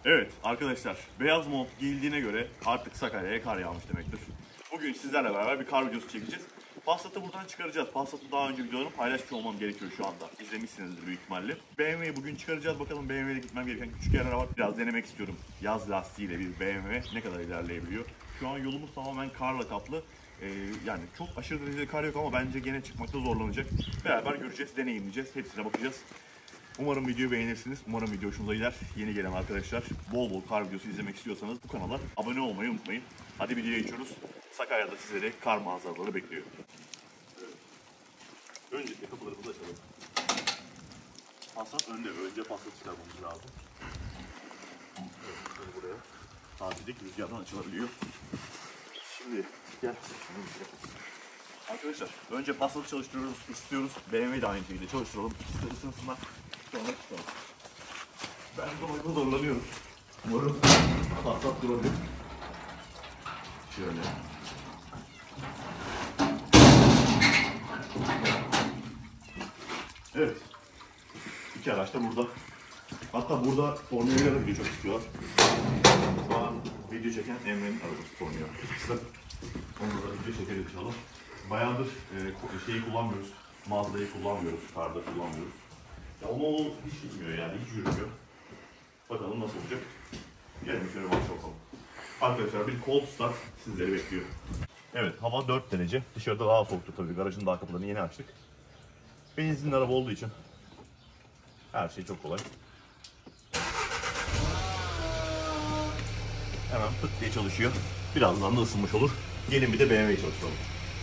Evet arkadaşlar, beyaz mont giyildiğine göre artık Sakarya'ya kar yağmış demektir. Bugün sizlerle beraber bir kar videosu çekeceğiz. Passat'ı buradan çıkaracağız. Passat'ı daha önce videolarını paylaşmış olmam gerekiyor şu anda. İzlemişsinizdir büyük ihtimalle. BMW'yi bugün çıkaracağız. Bakalım BMW'de gitmem gereken küçük yerler var. Biraz denemek istiyorum. Yaz lastiğiyle bir BMW ne kadar ilerleyebiliyor. Şu an yolumuz tamamen karla kaplı. Yani çok aşırı derecede kar yok ama bence gene çıkmakta zorlanacak. Beraber göreceğiz, deneyimleyeceğiz. Hepsine bakacağız. Umarım videoyu beğenirsiniz. Umarım video hoşunuza gider. Yeni gelen arkadaşlar bol bol kar videosu izlemek istiyorsanız bu kanala abone olmayı unutmayın. Hadi videoya geçiyoruz. Sakarya'da sizleri kar manzaraları bekliyor. Evet. Öncelikle kapılarımızı açalım. Passat önde. Önce Passat çıkarmamız lazım. Evet, buraya tabidik rüzgardan açılabiliyor. Şimdi gel. Arkadaşlar önce Passat'ı çalıştırıyoruz, ısıtıyoruz. BMW'yi de aynı şekilde çalıştıralım. İkisi de ısınsınlar. Sonra çıkalım. Ben durmakta zorlanıyorum. Umarım Passat durabilir. Şöyle. Evet. İki araç da burada. Hatta burada Tornio'ya da video çok istiyorlar. Şu an video çeken Emre'nin arabası Tornio. Onu da video çekelim inşallah. Bayağıdır şeyi kullanmıyoruz. Mazda'yı kullanmıyoruz. Karda kullanmıyoruz. Ya ama o hiç gitmiyor yani. Hiç yürümüyor. Bakalım nasıl olacak. Gelin şöyle bakalım. Arkadaşlar bir cold start sizleri bekliyor. Evet, hava 4 derece. Dışarıda daha soğuktu tabii. Garajın daha kapılarını yeni açtık. Benzinli araba olduğu için her şey çok kolay. Hemen pıt diye çalışıyor. Birazdan da ısınmış olur. Gelin bir de BMW'yi çalıştıralım.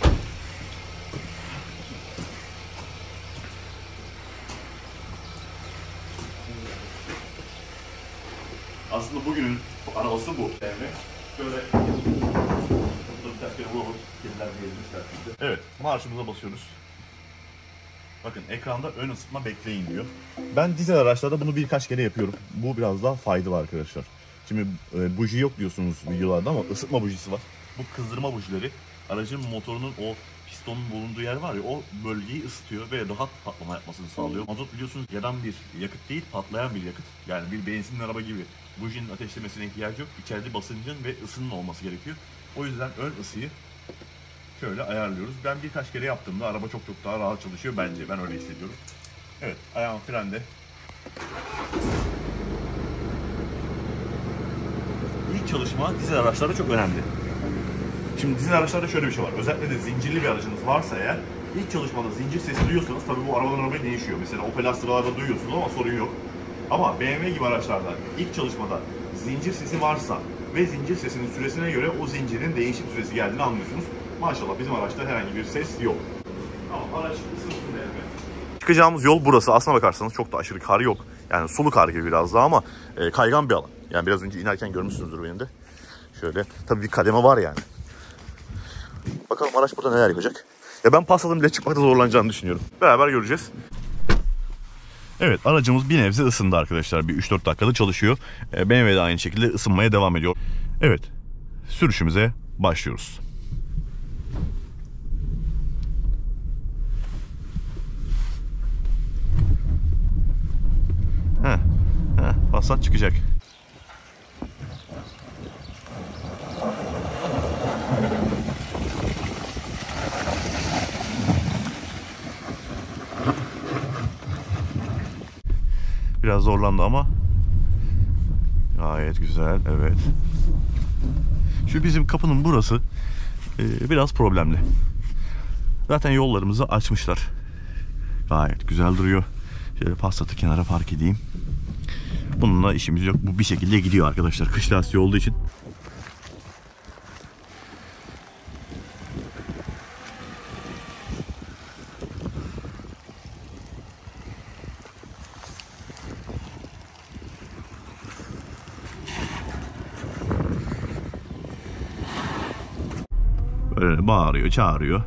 Aslında bugünün arabası bu. Şöyle birkaç kere vuralım. Kediler gezmişler. Evet, marşımıza basıyoruz. Bakın ekranda ön ısıtma bekleyin diyor. Ben dizel araçlarda bunu birkaç kere yapıyorum. Bu biraz daha faydalı arkadaşlar. Şimdi buji yok diyorsunuz videolarda ama ısıtma bujisi var. Bu kızdırma bujileri aracın motorunun o pistonun bulunduğu yer var ya, o bölgeyi ısıtıyor ve rahat patlama yapmasını sağlıyor. Mazot biliyorsunuz yanan bir yakıt değil, patlayan bir yakıt. Yani bir benzinli araba gibi bujinin ateşlemesine ihtiyacı yok. İçeride basıncın ve ısının olması gerekiyor. O yüzden ön ısıyı şöyle ayarlıyoruz. Ben birkaç kere yaptığımda araba çok daha rahat çalışıyor bence. Ben öyle hissediyorum. Evet, ayağım frende. İlk çalışma dizel araçlarda çok önemli. Şimdi dizel araçlarda şöyle bir şey var. Özellikle de zincirli bir aracınız varsa eğer, ilk çalışmada zincir sesi duyuyorsanız tabii bu arabadan arabaya değişiyor. Mesela Opel Astra'larda duyuyorsunuz ama sorun yok. Ama BMW gibi araçlarda ilk çalışmada zincir sesi varsa ve zincir sesinin süresine göre o zincirin değişim süresi geldiğini anlıyorsunuz. Maşallah bizim araçta herhangi bir ses yok. Ama araç ısınsın BMW. Çıkacağımız yol burası. Aslına bakarsanız çok da aşırı kar yok. Yani sulu kar gibi biraz daha ama kaygan bir alan. Yani biraz önce inerken görmüşsünüzdür benim de. Şöyle tabii bir kademe var yani. Bakalım araç burada neler yapacak. Ya ben Passat'ın bile çıkmakta zorlanacağını düşünüyorum. Beraber göreceğiz. Evet, aracımız bir nebze ısındı arkadaşlar. Bir 3-4 dakikada çalışıyor. BMW de aynı şekilde ısınmaya devam ediyor. Evet, sürüşümüze başlıyoruz. Passat çıkacak. Biraz zorlandı ama gayet güzel. Evet. Şu bizim kapının burası biraz problemli. Zaten yollarımızı açmışlar. Gayet güzel duruyor. Şöyle Passat'ı kenara park edeyim. Bununla işimiz yok. Bu bir şekilde gidiyor arkadaşlar. Kış lastiği olduğu için. Böyle bağırıyor, çağırıyor.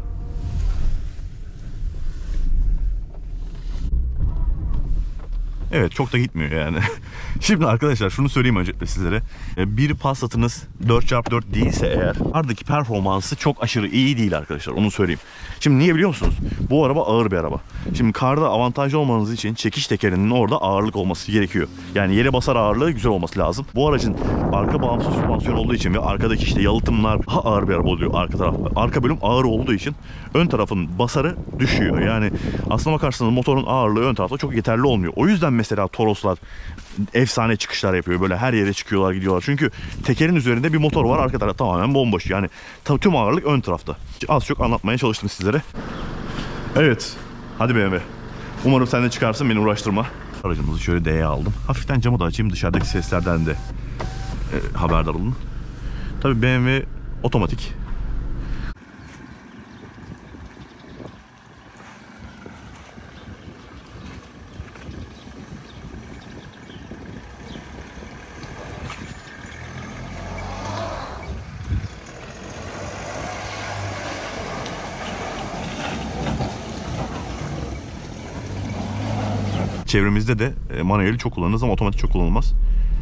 Evet, çok da gitmiyor yani. Şimdi arkadaşlar şunu söyleyeyim öncelikle sizlere. Bir Passat'ınız 4x4 değilse eğer ardaki performansı çok aşırı iyi değil arkadaşlar, onu söyleyeyim. Şimdi niye biliyor musunuz? Bu araba ağır bir araba. Şimdi karda avantajlı olmanız için çekiş tekerinin orada ağırlık olması gerekiyor. Yani yere basar ağırlığı güzel olması lazım. Bu aracın arka bağımsız süspansiyon olduğu için ve arkadaki işte yalıtımlar daha ağır bir araba oluyor arka taraf. Arka bölüm ağır olduğu için ön tarafın basarı düşüyor. Yani aslına bakarsanız motorun ağırlığı ön tarafta çok yeterli olmuyor. O yüzden mesela Toroslar efsane çıkışlar yapıyor. Böyle her yere çıkıyorlar, gidiyorlar. Çünkü tekerin üzerinde bir motor var. Arka taraf tamamen bomboş. Yani tüm ağırlık ön tarafta. Az çok anlatmaya çalıştım sizlere. Evet. Hadi BMW. Umarım sen de çıkarsın, beni uğraştırma. Aracımızı şöyle D'ye aldım. Hafiften camı da açayım. Dışarıdaki seslerden de haberdar olun. Tabii BMW otomatik. Çevremizde de manueli çok kullanırız ama otomatik çok kullanılmaz.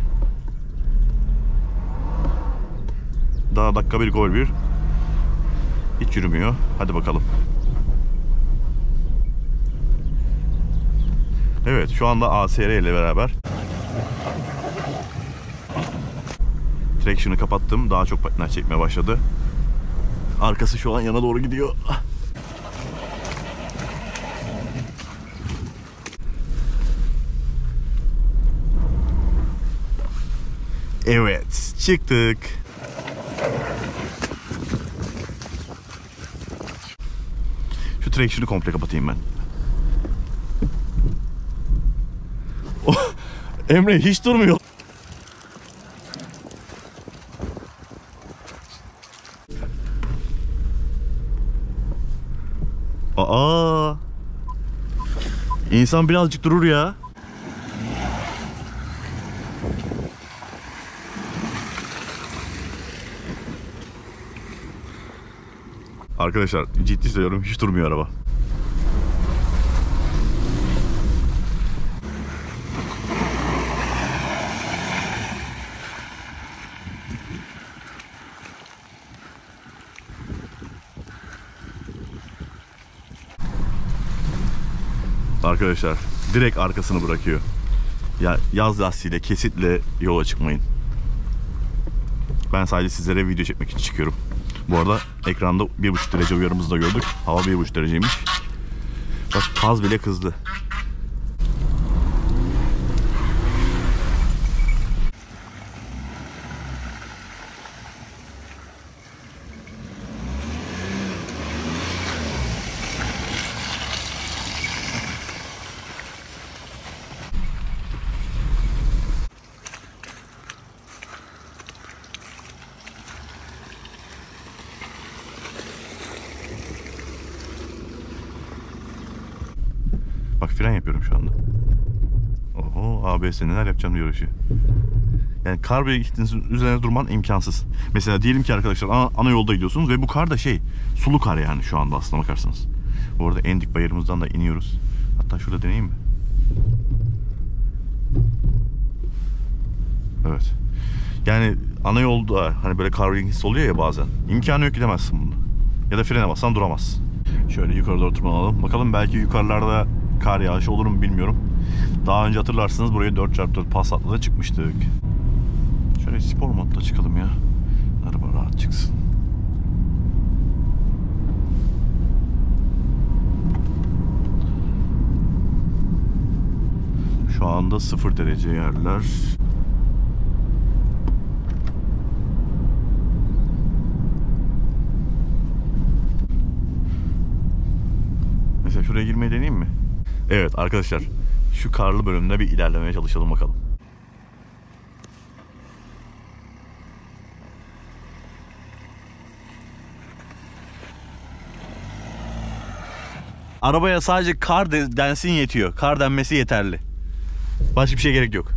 Daha dakika bir gol bir. Hiç yürümüyor. Hadi bakalım. Evet, şu anda ASR ile beraber Traction'ı kapattım. Daha çok patinaj çekmeye başladı. Arkası şu an yana doğru gidiyor. Evet, çıktık. Şu Traction'ı komple kapatayım ben. Oh, Emre hiç durmuyor. Aa! İnsan birazcık durur ya. Arkadaşlar ciddi söylüyorum, hiç durmuyor araba. Arkadaşlar direkt arkasını bırakıyor. Ya yaz lastiğiyle, kesitle yola çıkmayın. Ben sadece sizlere video çekmek için çıkıyorum. Bu arada ekranda 1,5 derece uyarımızı da gördük. Hava 1,5 dereceymiş. Bak Paz bile kızdı. Bak fren yapıyorum şu anda. Oho, ABS neler yapacağım diyor şu. Yani kar birikintinin üzerine durman imkansız. Mesela diyelim ki arkadaşlar ana yolda gidiyorsunuz ve bu kar da sulu kar yani şu anda aslına bakarsanız. Bu arada en dik bayırımızdan da iniyoruz. Hatta şurada deneyeyim mi? Evet. Yani ana yolda hani böyle kar birikintisi oluyor ya bazen. İmkanı yok, gidemezsin bunu. Ya da frene bassan duramazsın. Şöyle yukarı doğru tırmanalım. Bakalım belki yukarılarda kar yağışı olur mu bilmiyorum. Daha önce hatırlarsınız buraya 4x4 Passat'la da çıkmıştık. Şöyle spor modda çıkalım ya. Araba rahat çıksın. Şu anda 0 derece yerler. Mesela şuraya girmeyi deneyeyim mi? Evet arkadaşlar, şu karlı bölümde bir ilerlemeye çalışalım bakalım. Arabaya sadece kar densin yetiyor. Kar denmesi yeterli. Başka bir şey gerek yok.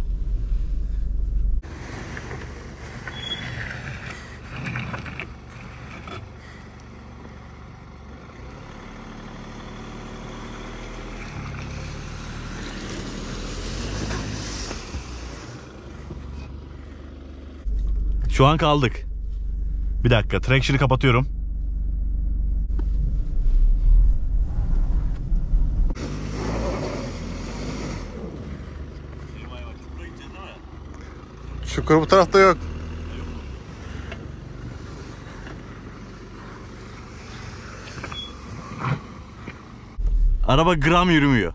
Şu an kaldık. Bir dakika, traction'ı kapatıyorum. Çukur bu tarafta yok. Araba gram yürümüyor.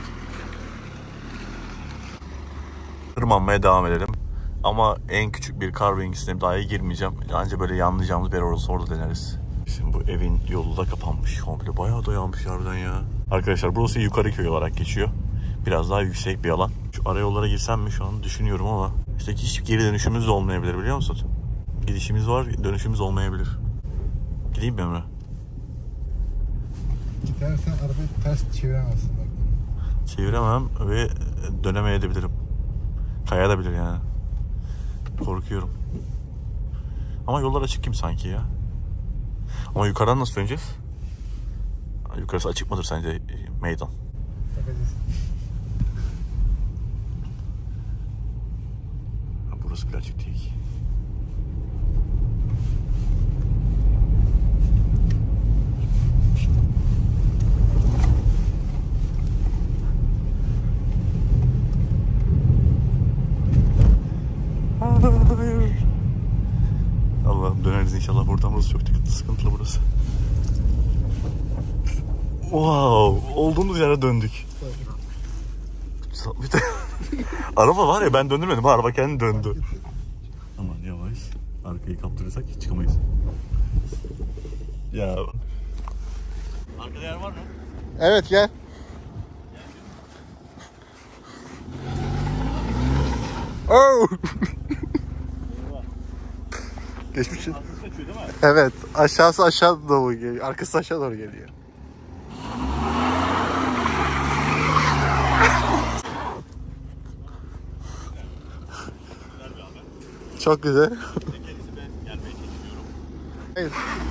Tırmanmaya devam edelim. Ama en küçük bir carving sistemi dahi girmeyeceğim. Ancak böyle yanlayacağımız bir yer orada deneriz. Şimdi bu evin yolu da kapanmış. Komple bayağı da yanmış harbiden ya. Arkadaşlar burası yukarı köy olarak geçiyor. Biraz daha yüksek bir alan. Şu arayollara girsem mi şu an düşünüyorum ama işte hiç geri dönüşümüz de olmayabilir, biliyor musun? Gidişimiz var, dönüşümüz olmayabilir. Gideyim mi Emre? Gidersen arabayı ters çeviremezsin bak. Çeviremem ve dönemeyebilirim. Kayabilir yani. Korkuyorum. Ama yollar açık gibi sanki ya. Ama yukarıdan nasıl döneceğiz? Yukarısı açık mıdır sence meydan? Bakacağız. Burası bile açık değil. Hayır. Allah'ım döneriz inşallah buradan. Burası çok sıkıntılı burası. Wow, olduğumuz yere döndük. Bir de araba var ya, ben döndürmedim. Araba kendi döndü. Aman yavaş. Arkayı kaptırırsak hiç çıkamayız. Ya. Arkada yer var mı? Evet gel. Oh! Geçmişsin. Evet, aşağısı aşağı doğru geliyor. Arkası aşağı doğru geliyor. Çok güzel. Evet.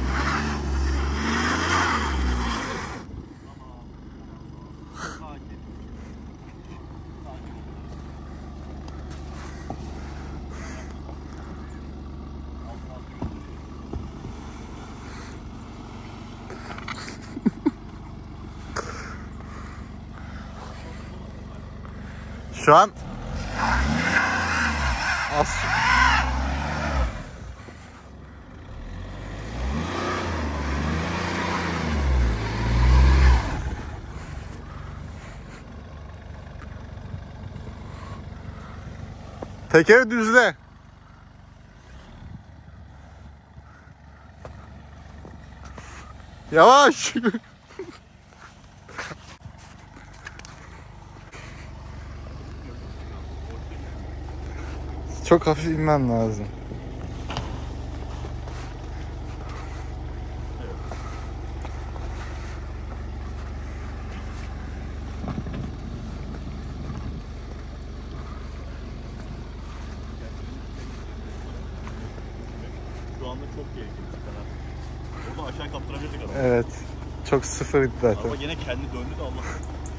Şu an tekeri düzle. Yavaş. Çok hafif inmen lazım. Şu anda çok tehlikeli. Oradan aşağı kaptırabilirdik adamı. Evet. Çok sıfır zaten. Ama yine kendi döndü de Allah.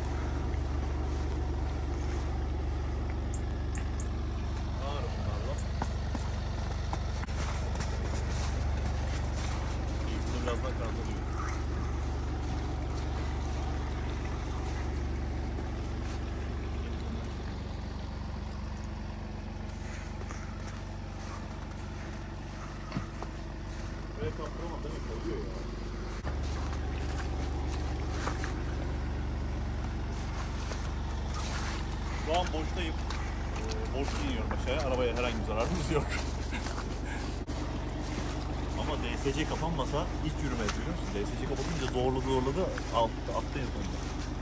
Birazdan kaldırıyor. Böyle kaptıramam değil mi? Koyuyor ya. Şu an boştayım. Boşta iniyorum aşağıya. Arabaya herhangi bir zararımız yok. Ama DSC kapanmasa hiç yürümez, biliyor musun? DSC kapatınca zorladı attayız onda.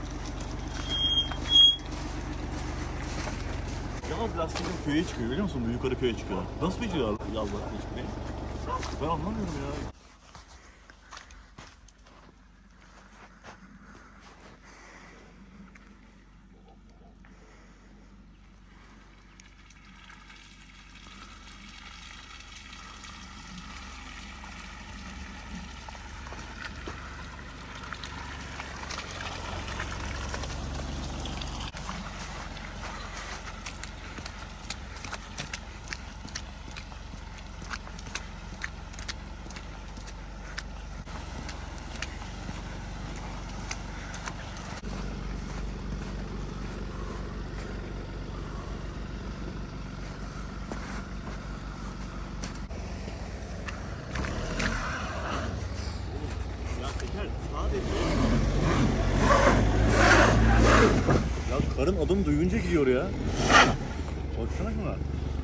Yalnız lastikler köye çıkıyor, biliyor musun? Bu yukarı köye çıkıyor. Nasıl beceriyor yazlar çıkmayı? Ben anlamıyorum ya. Karın adım duyunca gidiyor ya. Baksana şuna.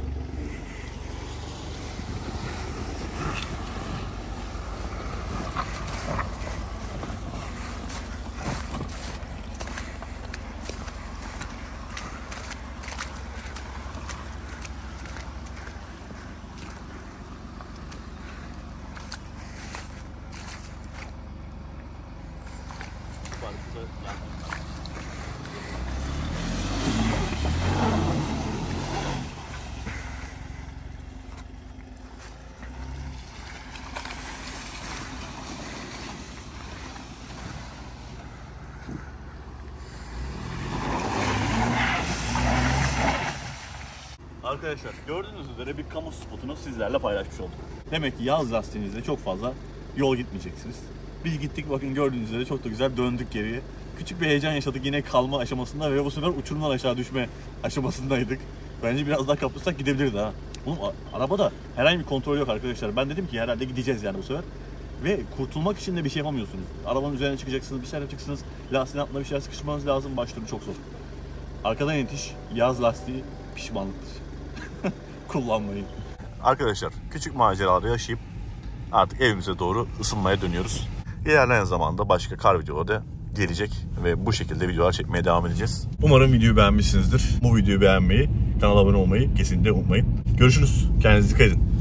Arkadaşlar gördüğünüz üzere bir kamu spotunu sizlerle paylaşmış olduk. Demek ki yaz lastiğinizde çok fazla yol gitmeyeceksiniz. Biz gittik, bakın gördüğünüz üzere çok da güzel döndük geriye. Küçük bir heyecan yaşadık yine kalma aşamasında ve bu sefer uçurumdan aşağı düşme aşamasındaydık. Bence biraz daha kapatsak gidebilirdi ha. Oğlum arabada herhangi bir kontrol yok arkadaşlar. Ben dedim ki herhalde gideceğiz yani bu sefer. Ve kurtulmak için de bir şey yapamıyorsunuz. Arabanın üzerine çıkacaksınız, bir şeyler yapacaksınız. Lastiğin altına bir şeyler sıkıştırmanız lazım. Başları çok zor. Arkadan yetiş, yaz lastiği pişmanlıktır. Kullanmayın. Arkadaşlar küçük maceraları yaşayıp artık evimize doğru ısınmaya dönüyoruz. İlerleyen zamanda başka kar videoları da gelecek ve bu şekilde videolar çekmeye devam edeceğiz. Umarım videoyu beğenmişsinizdir. Bu videoyu beğenmeyi, kanala abone olmayı kesinlikle unutmayın. Görüşürüz. Kendinize dikkat edin.